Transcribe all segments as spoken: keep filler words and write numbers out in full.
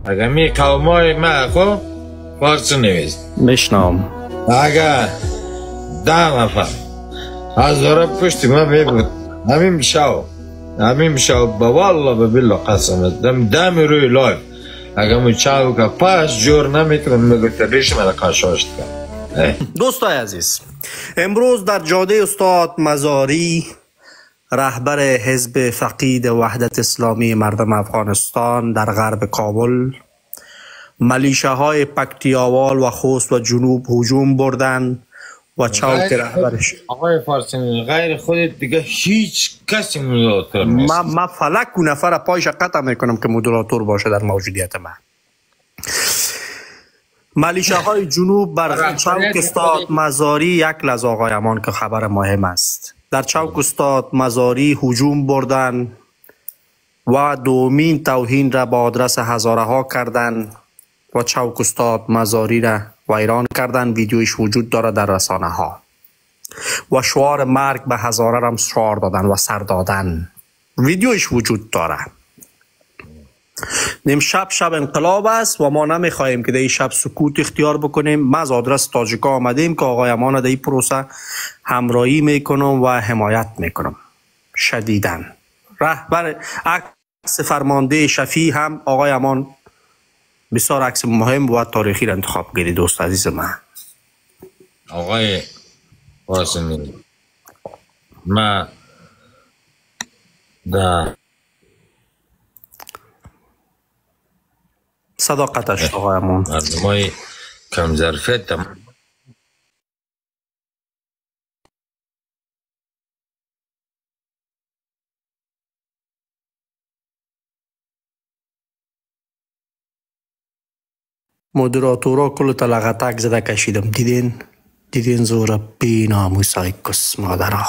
اگر می قومای ما خو فارسی نویز میشنام. اگر ده نفر از داره پشتی ما ببود همین میشاو همین میشاو با والله به بالله قسمت دم دم روی لایف اگر می چاو که پاس جور نمیتونم میگو تریش من قشاشت کنم. دوستای عزیز، امروز در جاده استاد مزاری رهبر حزب فقید وحدت اسلامی مردم افغانستان در غرب کابل ملیشه های پکتیاوال و خوست و جنوب هجوم بردند و چوک رهبرش آقای فارسی غیر خودت دیگه هیچ کسی مدیراتور نیست. من ما فلک و نفر پایش قطع میکنم که مدیراتور باشه در موجودیت من. ملیشه های جنوب بر چوک استاد مزاری یک لحظه آقای امان که خبر مهم است. در چوک استاد مزاری هجوم بردند و دومین توهین را با آدرس هزاره ها کردند و چوک استاد مزاری را ویران کردند. ویدیویش وجود داره در رسانه ها و شعار مرگ به هزاره را شعار دادن و سر دادن. ویدیویش وجود داره. نیم شب شب انقلاب است و ما نمیخواهیم که در این شب سکوت اختیار بکنیم. ما از آدرس تاجیکا آمدیم که آقای امان در این پروسه همراهی میکنم و حمایت میکنم شدیداً. رهبر عکس فرمانده شفیع هم آقای امان بسیار عکس مهم و تاریخی را انتخاب کردید دوست عزیز من. آقای واسمی ما دا صداقتش آقای امان مردمای کم ظرفیت مدیراتورا کل تلغتک زده کشیدم. دیدین دیدین زور بی ناموسای کس مادرها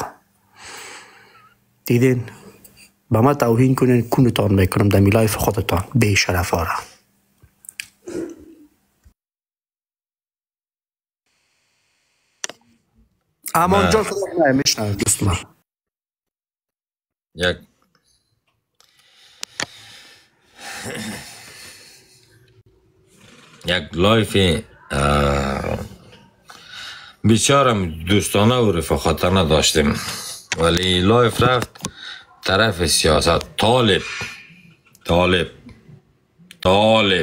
دیدین با ما توهین کنین کنتان میکنم در لایف خودتان بی شرف ها را. امان جان صدا نمیشنم دوست من. یک یک لایف بیچارم دوستانه و رفاقتانه داشتیم ولی لایف رفت طرف سیاست. طالب طالب طالب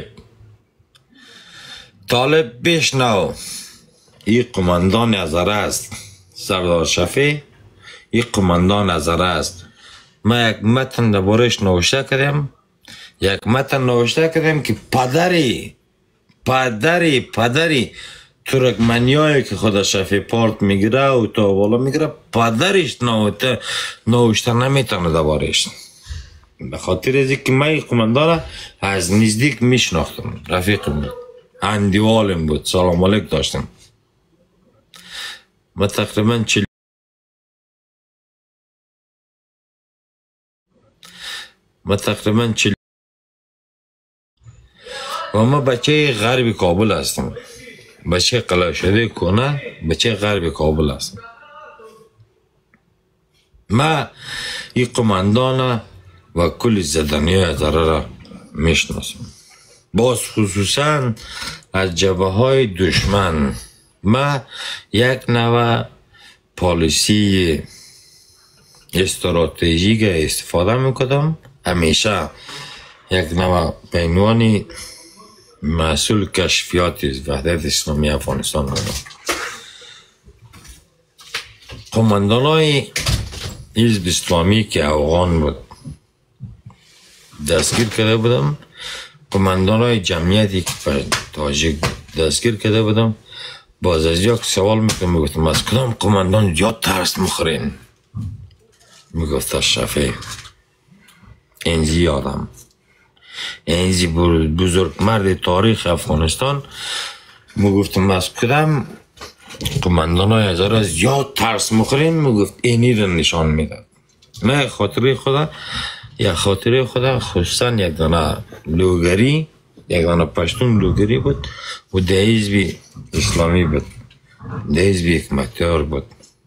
طالب بشنو این قماندان هزاره است. سردار شفیع این قماندان هزاره است. ما یک متن دربارش نوشته کردیم یک متن نوشته کردیم که پدری پدری پدری ترکمنیایی که خود شفیع پارت میگیره و تا بالا میگیره پدرش نوشته نوشته نمیتونه دربارش. به خاطر از اینکه من قماندان از نزدیک میشناختم. رفیقم بود، اندیوالم بود، سلام علیک داشتم. ما تقریبا چل ما تقریبا چل و ما بچه غرب کابل هستم. بچه قلعه شده کنه بچه غرب کابل هستم. ما این قماندان و کل زدنی هزاره را میشناسم. باز خصوصا از جبهه های دشمن ما یک نوع پالیسی استراتژیک استفاده میکردم. همیشه یک نوع بینوانی مسئول کشفیات وحدت اسلامی افغانستان بودم. قماندان های حزب اسلامی که افغان بود دستگیر کرده بودم. قماندان های جمعیتی که تاجیک دستگیر کرده بودم. باز از یک سوال میکنم میگفتم از کدام قماندان یا ترس مخورین؟ میگفت شفیع. اینجی آدم اینجی بزرگ مرد تاریخ افغانستان. میگفتم از کدام قماندان های هزار از یا ترس مخورین؟ میگفت اینی رو نشان میداد. من خاطره خدا یا خاطره خدا خصوصا یک دانه لوگری یک دانه پشتون لوگری بود و ده حزب اسلامی بود، ده حزب حکمتیار بود.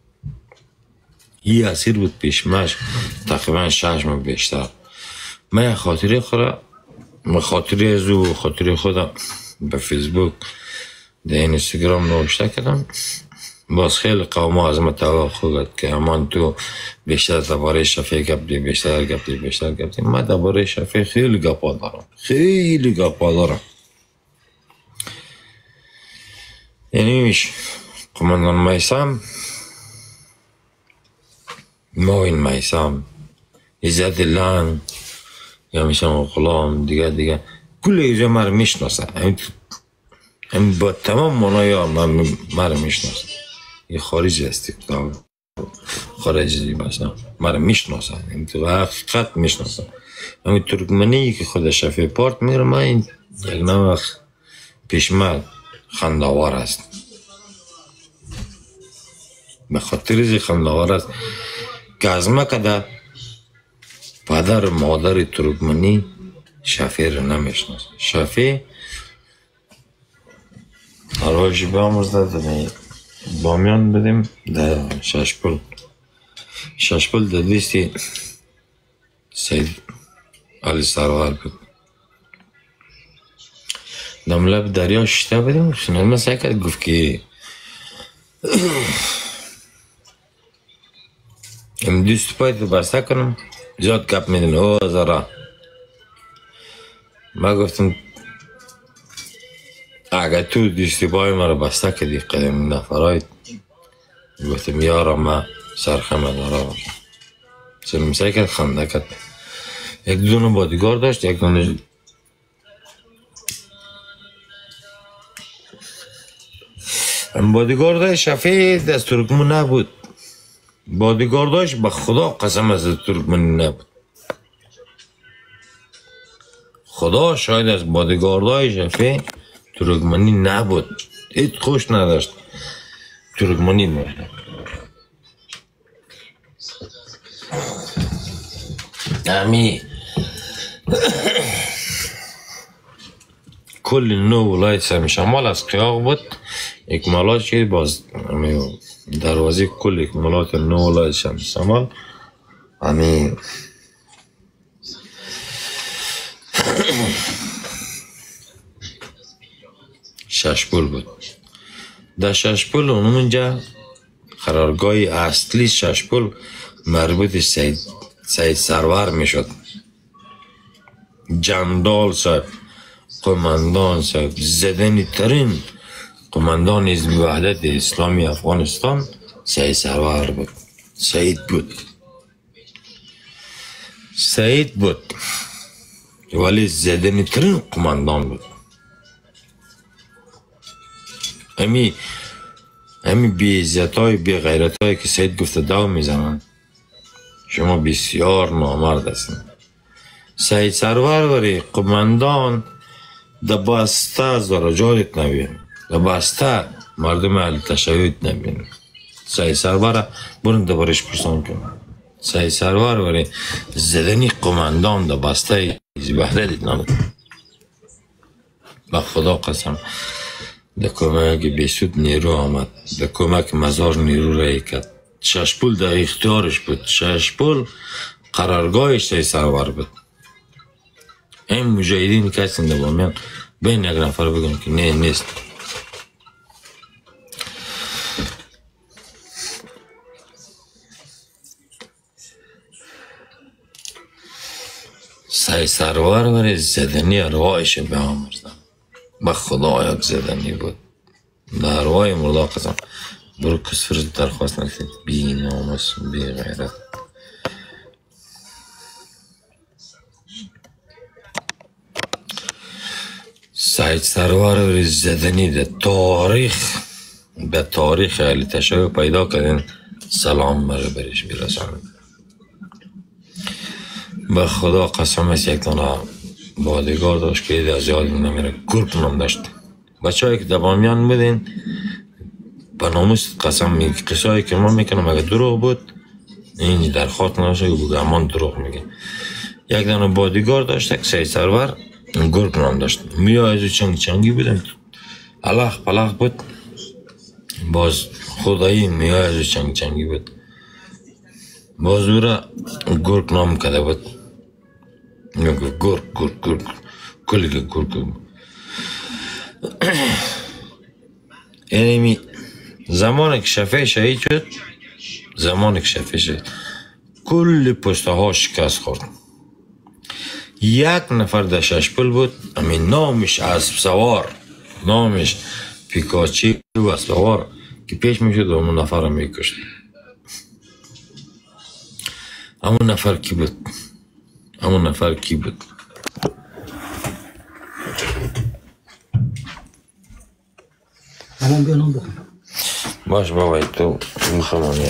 این اسیر بود پیشمش تقریبا شش ماه بیشتر. من خاطره خدا من خاطری از او خاطری خودم به فیسبوک در اینستاگرام نوشته کردم. باز خیلی قوم ها از من توقع کرد که امان تو بیشتر درباره شفیع گپ دی بیشتر گپ دی بیشتر گپ دی. من درباره شفیع خیلی گپا دارم خیلی گپا دارم. یعنی میش قماندان میثم، معین میثم، عزت لنگ یا میشم غلام دیگه دیگه کل ایجا مرا میشناسه. همین با تمام مانای ها مرا میشناسه. یه خارجی هستی خارجی باشم مرا میشناسه. این تو حقیقت میشناسه. همین ترکمنی که خود شفیع پارت میره من این یک نوع پیشمرد خنداوار است. به خاطر زی خنداوار است که از مکده پدر مادر ترکمنی شفیع رو نمیشناسه. شفیع آرایشی بیامرزده دمی بامیان بدیم در ششپل. ششپل در دیستی سید علی سرور بود. دم لب دریا شته بدیم شنالمه سکت گفت که ام دوست پای تو بسته کنم زیاد کپ میدن او زارا. ما گفتم اگه تو دوستی پای مرا بسته کدی قدم نفرایت گفتم یارا ما سرخمه دارا باشم. سلم سکت خنده کد. یک دونه بادیگار داشت یک دونه بادیگارد شفیع از ترکمن نبود. بادیگارداش به خدا قسم از ترکمنی نبود. خدا شاید از بادیگاردای شفیع ترکمنی نبود. هیچ خوش نداشت ترکمنی میشد. امی کل نو ولایت سمی شمال از قیاق بود. اکمالات شد باز دروازه کل اکمالات نو ولایت سمی شمال امی ششپول بود. در ششپول اونجا قرارگاه اصلی ششپول مربوط سید سید سرور میشد. جندال صاحب قماندان صاحب زدنی ترین قماندان حزب وحدت اسلامی افغانستان سید سرور بود. سید بود سید بود ولی زدنی ترین قماندان بود. امی امی بی عزت های بی غیرت های که سید گفته دو میزنن شما بسیار نامرد هستین. سید سرور وری قماندان در بسته زراجات نبین در بسته مردم اهل تشیع نبین. سید سرور برون دوبارش پرسان کن. سید سرور وری زدنی قماندان در بسته حزب وحدت نبین. به خدا قسم در کمک بیسود نیرو آمد. در کمک مزار نیرو رای کرد. ششپول در اختیارش بود. ششپول قرارگاهش سید سرور بود. این مجاهدین کسی در بامیان بین یک نفر بگن که نه نیست. سید سرور وری زدنی ارواحش به آمرزم. به خدا یک زدنی بود. در ارواح مردا قسم برو کسفر درخواست نکتید. بی ناموس بی غیرت. سید سرور وری زدنی در تاریخ به تاریخ اهل تشیع پیدا کردن. سلام مرا برش برسانید. به خدا قسم است یک دانه بادیگار داشت که از یاد نمیره. گرگ نام داشت. بچه هایی که در بامیان بودین به ناموس قسم میگه قصه هایی که ما میکنم اگه دروغ بود این درخواست نمیشه که بگه امان دروغ میگه. یک دانه بادیگار داشت که سید سرور گرگ نام داشت. میا از چنگ چنگی بودن الخ پلخ بود. باز خدایی میا از چنگ چنگی بود. باز او را گرگ نام کده بود. گرگ گرگ گرگ کلی کور کن یعنی زمان که شفیع شهید شد زمان که شفیع شد کل پسته ها شکست خورد یک نفر در ششپل بود همین نامش اسب سوار نامش پیکاچی و اسب سوار که پیش میشد و همون نفر رو میکشت همون نفر کی بود همون نفر کی بود همون بیا نام بخون باش بابای تو میخوام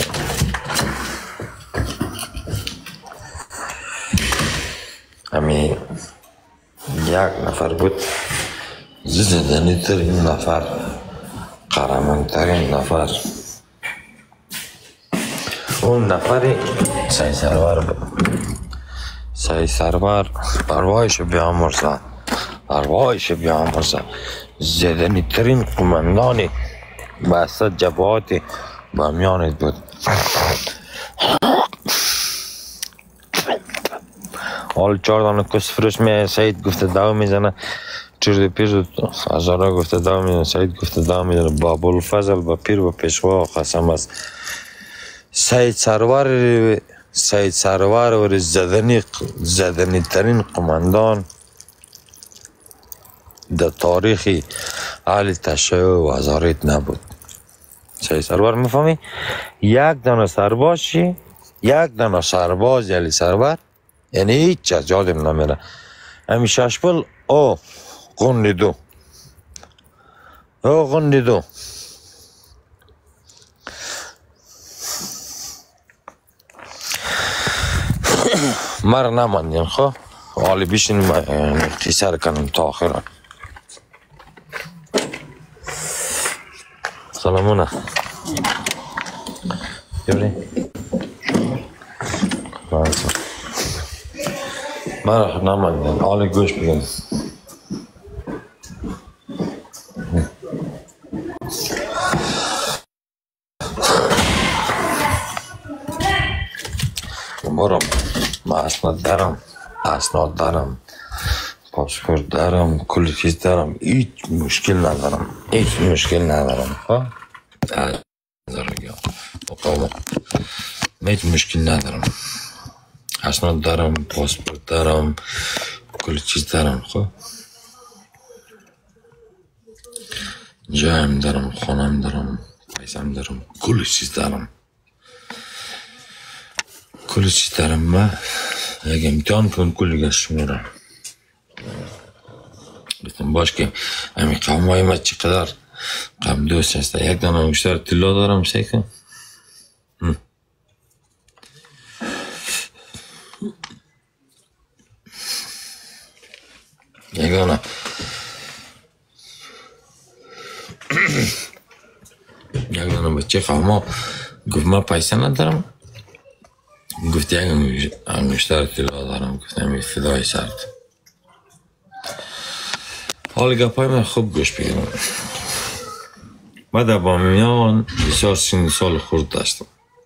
همین یک نفر بود زدنی ترین نفر قهرمان ترین نفر اون نفری سعید سرور بود سعید سرور ارواحش بیامرزد ارواحش بیامرزد زدنی ترین قماندان بسته جبهات بامیانت بود حال چهار دانه کس فروش می سعید گفته دو میزنه چرد پیر هزاره گفته دو میزنه سعید گفته دو میزنه با بولفضل با پیر با پیشوا قسم است سعید سرور سعید سرور و زدنی زدنی ترین قماندان در تاریخی اهل تشیع و هزارت نبود سعید سرور میفهمی یک دانه سربازی یک دانه سرباز یعنی سرور یعنی هیچ چیز یادم نمیره همی ششپل او غنی دو او غنی دو مر نماندیم خواه حالی بیشین قیصر کنم تا آخران سلامونه یوری مر نماندیم حالی گوش بگیم برم من اسناد دارم اسناد دارم پاسپورت دارم کلی چیز دارم هیچ مشکل ندارم هیچ مشکل ندارم ها ندارم مقاوم هیچ مشکل ندارم اسناد دارم پاسپورت دارم کلی چیز دارم خب جایم دارم خانم دارم پیسم دارم کلی چیز دارم کلی چیز دارم من اگه امتحان کن کلی گشت میرم گفتم باش که همین قوم های ما چقدر قوم دوست هست یک دانه مشتر طلا دارم سیکن یک دانه یک دانه بچه قوم ها گفت من پیسه ندارم گفت یک انگشتر طلا دارم گفتم این فدای سرد حال گپای من خوب گوش بگیرم من در بامیان بسیار سن سال خورد داشتم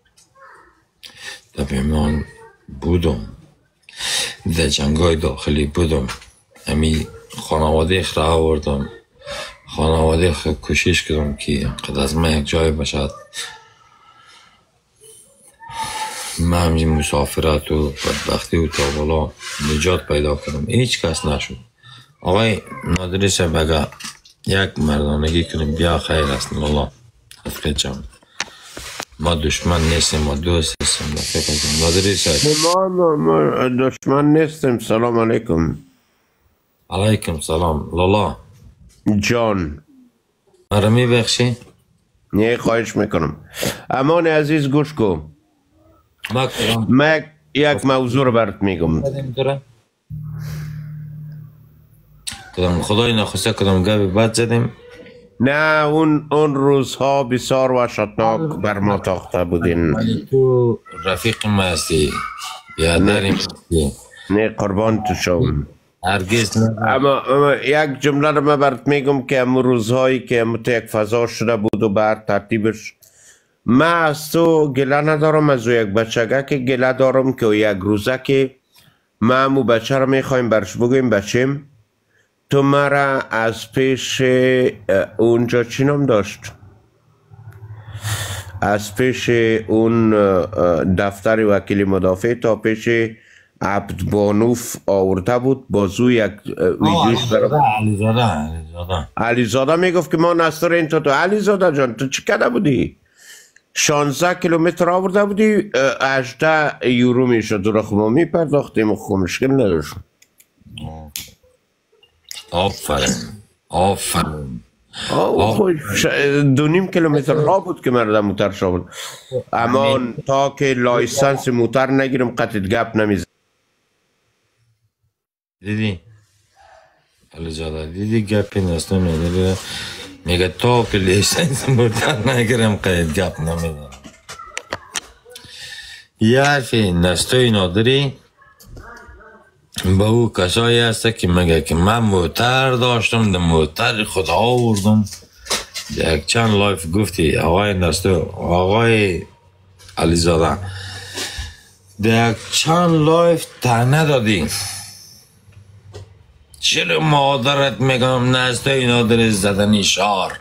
در بامیان بودم در جنگای داخلی بودم امی خانواده اخ را آوردم خانواده اخ کوشش کردم که قد از من یک جای باشد من همین مسافرت و بدبختی و تابالا نجات پیدا کردم هیچ کس نشد آقای نادری صاحب اگه یک مردانگی کنیم بیا خیر است الله حفظ جان ما دشمن نیستیم ما دوست هستیم نادری صاحب ما ما دشمن نیستیم سلام علیکم علیکم سلام لالا جان مرا میبخشی؟ نه خواهش میکنم امان عزیز گوش کن ما کدام ما یک موضوع رو برات میگم کدام خدای نخواسته کدام گوی بد زدیم نه اون اون روزها بسیار وحشتناک بر ما تاخته بودین تو رفیق ما هستی بیادریم هستی نه قربان تو شوم هرگز نه اما, اما یک جمله رو من برات میگم که امو روزهایی که امو تو یک فضا شده بود و بر ترتیبش من از تو گله ندارم از یک بچگه که گله دارم که یک روزه که من امو بچه رو میخوایم برش بگویم بچیم تو مرا از پیش اونجا چی نام داشت؟ از پیش اون دفتر وکیل مدافع تا پیش عبدبانوف آورده بود بازو یک ویدیوش برام علیزاده علیزاده علیزاده میگفت که ما نستر این تو تو علیزاده جان تو چی کرده بودی؟ شانزده کیلومتر آورده بودی هجده یورو میشد دو رخ ما میپرداختیم خب مشکل نداشت. آفرین آفرین آه خوش دو نیم کیلومتر راه بود که مردم موتر شامل اما تا که لایسنس موتر نگیرم قطعت گپ نمیزن. دیدی علیزاده دیدی گپی نستم میگه میگه تا که لیسنس موتر نگیرم قطعت گپ نمیزن. یه حرفی نستوی نادری به او کسایی هست که میگه که من موتر داشتم ده موتر خود آوردم یک چند لایف گفتی آقای نستو آقای علیزاده ده یک چند لایف تنه دادی چرا مادرت میگم نستوی نادری زدنی شار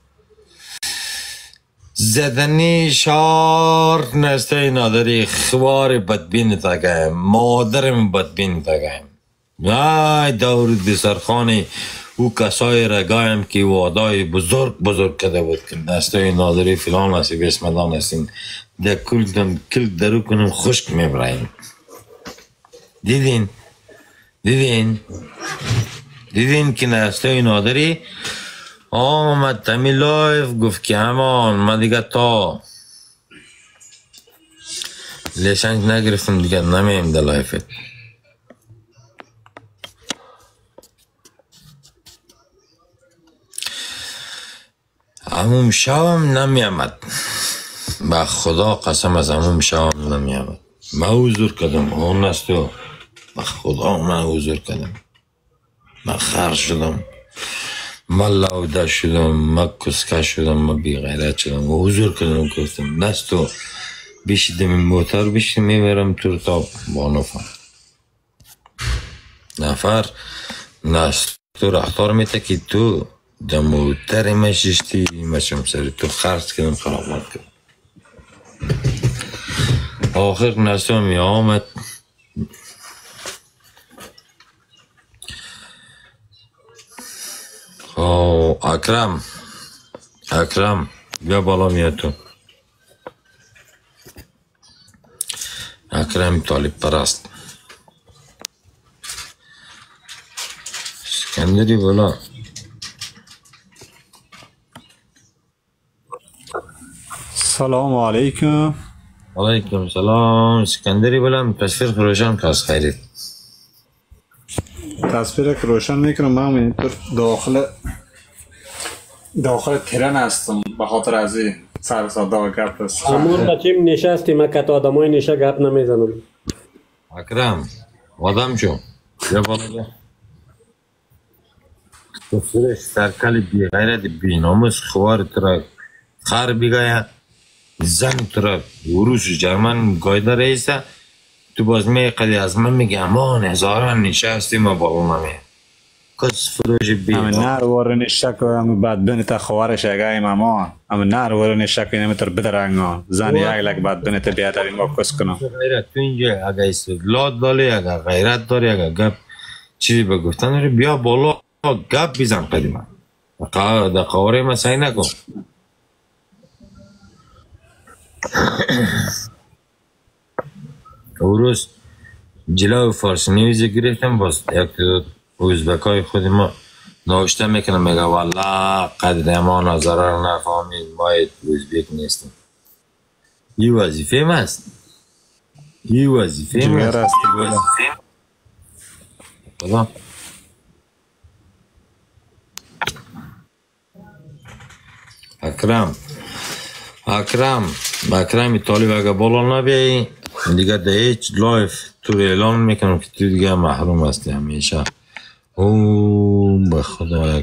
زدنی شار نستوی نادری خوار بدبین تگه مادرم بدبین تگه آی دور دسرخانی او کسای رگایم که وادای بزرگ بزرگ کده بود که نستوی نادری فلان هستی بسمدان هستین ده کل دم کل درو کنم خشک میبراییم. دیدین دیدین دیدین که نستوی نادری آمد تمی لایف گفت که همان من دیگه تا لیسنس نگرفتم دیگه نمیم در لایفت. همون شوم نمیامد با خدا قسم از همون شوم نمیامد من حضور کردم اون نستو با خدا من حضور کردم من خر شدم من لاوده شدم من کسکه شدم من بیغیرت شدم و حضور کردم گفتم نستو بیشیدم این موتر بیشتیم میبرم تو تا بانوفم نفر نستو رختار میته که تو ده موتر مشیشتی مشم سری تو خرس کردم خرابات کردم. آخر نستو می آمد او اکرم اکرم بیا بالا میاد تو اکرم طالب پرست اسکندری بالا سلام علیکم. علیکم سلام اسکندری بالا تصویر روشن کاس خیرید تصویر که روشن میکنم من اینطور داخل داخل ترن هستم به خاطر از این سر صدا گپ است. همون بچیم نشستی من کت آدمای نشه گپ نمیزنم. اکرم آدم شو بیا بالا بیا تصویرش سرکل بی غیرت بی ناموس خوار ترک خر بگایا زن ترک وروش جرمن گایده رئیسه تو باز می قدی از من میگه امان هزاران نشستی ما با اون همه کس فروش بی همه نر وارن شک و همه بدبین تا خوارش اگه امان همه نر وارن شک و همه تر بدرنگان زن یک لک بدبین تا بیادری ما کس کنم غیرت تو اینجا اگه استدلال داری اگه غیرت داری اگه گپ چیزی بگفتن داری بیا بالا گپ بیزن قدیما در قواره ما سعی نکن او روز جلو فارسی نیوزی گرفتم باز یک اوزبکای خود ما نوشته میکنم میگه والله قدر ما نظره رو نفهمید ما اوزبک نیستیم. این وظیفه ما است این وظیفه ما است خدا اکرم اکرم اکرمی طالب اگه بالا نبیایی دیگه ده هیچ لایف تو اعلان میکنم که تو دیگه محروم هستی همیشه. او به خدا یک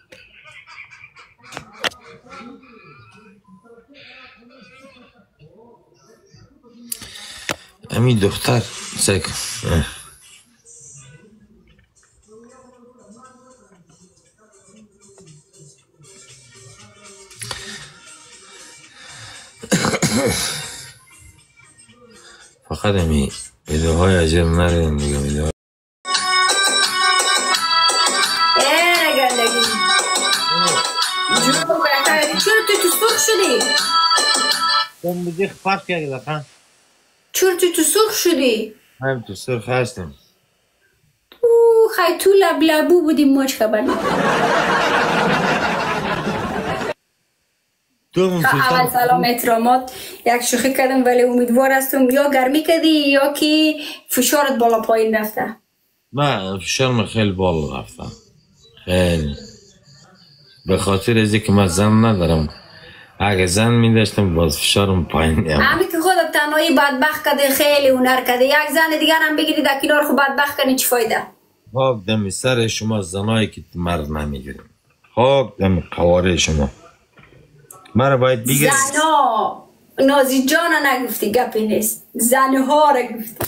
امی دختر سک فقط همی ویدیوهای عجب نرین دیگه. ویدیوهای چرا تو تو سرخ شدی؟ دم بزیخ فرق کرده دفعه. چرا تو تو سرخ شدی؟ هم تو سرخ هستم. اوه خیلی تو لب لبو بودیم ما چه خبر اول سلام احترامات یک شوخی کردم ولی امیدوار هستم یا گرمی کردی یا که فشارت بالا پایین رفته. نه فشارم خیلی بالا رفته خیلی به خاطر از که من زن ندارم. اگه زن می داشتم باز فشارم پایین میام. همین که خودت تنهایی بدبخت کردی خیلی هنر کردی یک زن دیگر هم بگیری در کنار خود بدبخت کنی چی فایده؟ خاک دم سر شما زنایی که مرد نمیگیریم. خاک دم قواره شما. مرا باید بگیری. زنا نازی جان نگفتی گپی نیست. زنها را گفتی.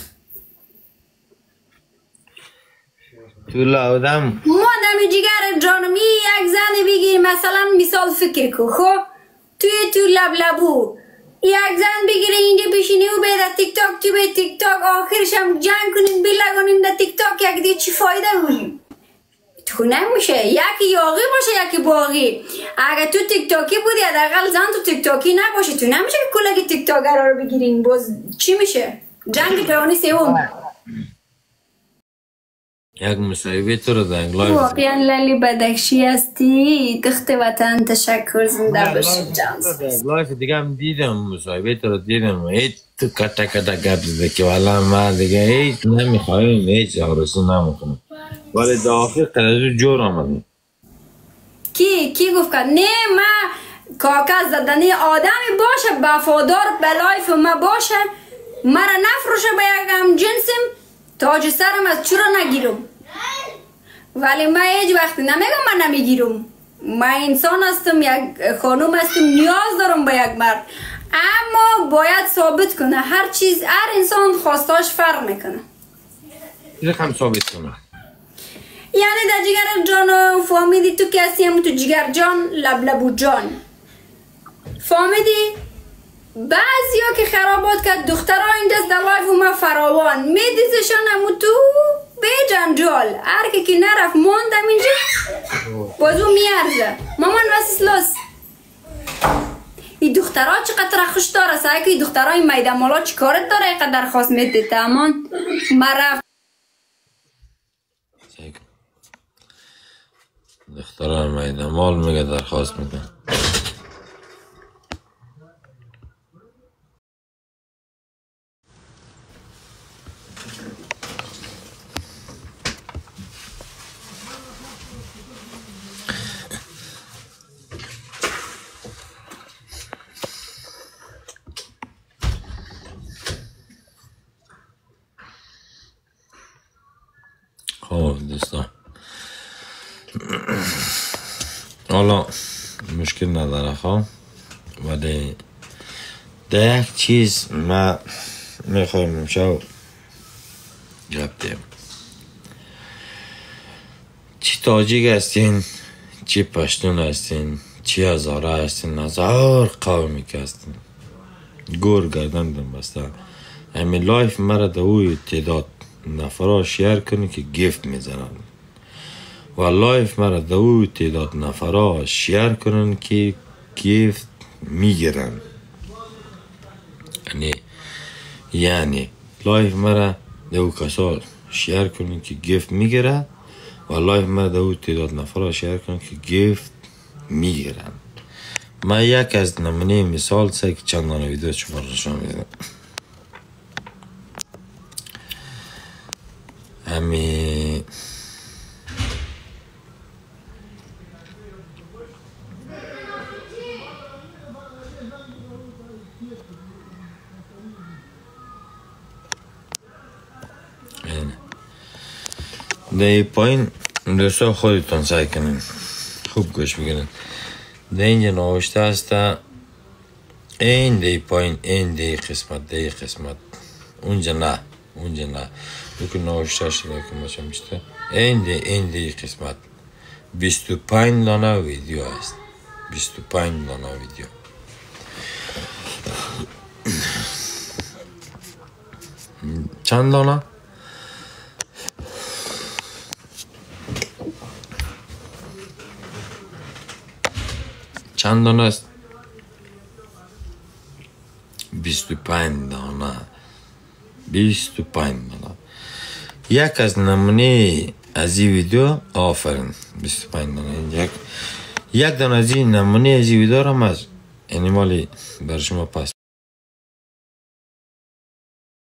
تو لودم ما دمی جگر جانمی یک زن بگیری مثلا مثال فکر کو خب توی تو لب لبو یک زن بگیره اینجا پیشینی و بیده تیک تاک تو به تیک تاک آخرش هم جنگ کنین بلگانین در تیک تاک یک دی چی فایده بودیم تو نمیشه یکی یاغی باشه یکی باغی. اگه تو تیک تاکی بودی حداقل زن تو تیک تاکی نباشه تو نمیشه که کلگی تیک تاکر رو بگیرین باز چی میشه جنگ جهانی سوم. یک مصاحبه تو رو در لایو واقعا لالی بدخشی هستی دخت وطن تشکر زنده باشی جانس. لایو دیگه هم دیدم مصاحبه تو رو دیدم هیچ تو کتا کتا کرده که والا ما دیگه هیچ نمیخوایم هیچ آرزو نمیکنم ولی در آخر قدر جور آمدیم. کی کی گفت کرد نه ما کاکا زدنی آدمی باشه وفادار به لایف ما باشه مرا نفروشه به یک هم جنسم تاج سرم از چرا نگیرم ولی من هیچ وقتی نمیگم من نمیگیرم. من انسان هستم یک خانوم هستم نیاز دارم به یک مرد اما باید ثابت کنه هر چیز هر انسان خواستاش فرق میکنه. رقم ثابت کنه یعنی در جگر جان فهمیدی تو کسی هم تو جگر جان لب لبو جان فهمیدی؟ بعضی ها که خرابات کرد دخترها این دست در لایف و ما فراوان میدیزشان همو تو به جنجال هر که که نرفت موندم اینجا بازو میارزه مامان واسیس لس این دخترها چقدر خوش داره سعی که این دخترهای میده مالا چی کارت داره اینقدر درخواست میده تامان ما رفت دخترهای میده مال میگه درخواست میده. خب دوستان حالا مشکل نداره خب ولی در یک چیز ما میخوایم شو گپ دیم چی تاجیک هستین چی پشتون هستین چی هزاره هستین هزار قومی که هستین گور گردن دم بسته همین لایف مرا در اوی تعداد نفرها شیر کنی که گیفت میزنن و لایف مرا در اوی تعداد نفرها شیر کنن که گیفت میگیرن. یعنی یعنی لایف مرا در او کسا شیر کنن که گیفت میگیره و لایف مرا در اوی تعداد نفرها شیر کنن که گیفت میگیرن. من یک از نمونه مثال سه که چندان ویدیو شما رو نشان میدم. همی در پایین دوستا خودتون سعی کنین خوب گوش بگیرین. در اینجا نوشته هسته این در پایین این در قسمت در قسمت اونجا نه اونجا نه بکن نوشته شده که ماشا میشته این در این در قسمت بیست و پنج دانه ویدیو هست بیست و پنج دانه ویدیو چند دانه؟ چند دانه است؟ بیست و پنج دانه. بیست و پنج دانه. یک از نمونه از این ویدیو آفرین. بیست و پنج دانه. یک یک دانه از این نمونه از این ویدیو را از یعنی مالی بر شما پس